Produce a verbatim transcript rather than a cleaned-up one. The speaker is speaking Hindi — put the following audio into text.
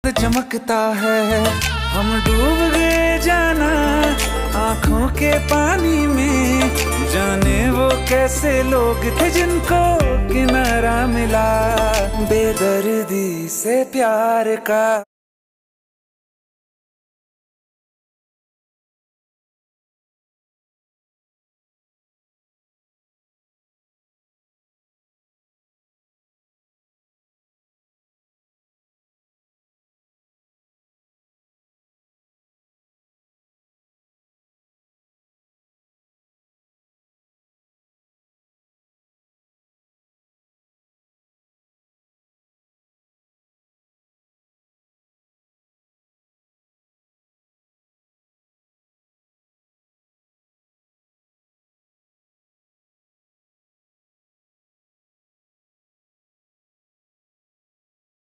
चमकता है, हम डूब गए जाना आंखों के पानी में। जाने वो कैसे लोग थे जिनको किनारा मिला बेदर्दी से प्यार का।